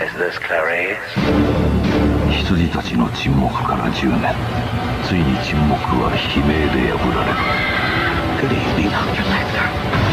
羊たちの沈黙から10年、ついに沈黙は悲鳴で破られる。 Good evening, Dr. Lecter.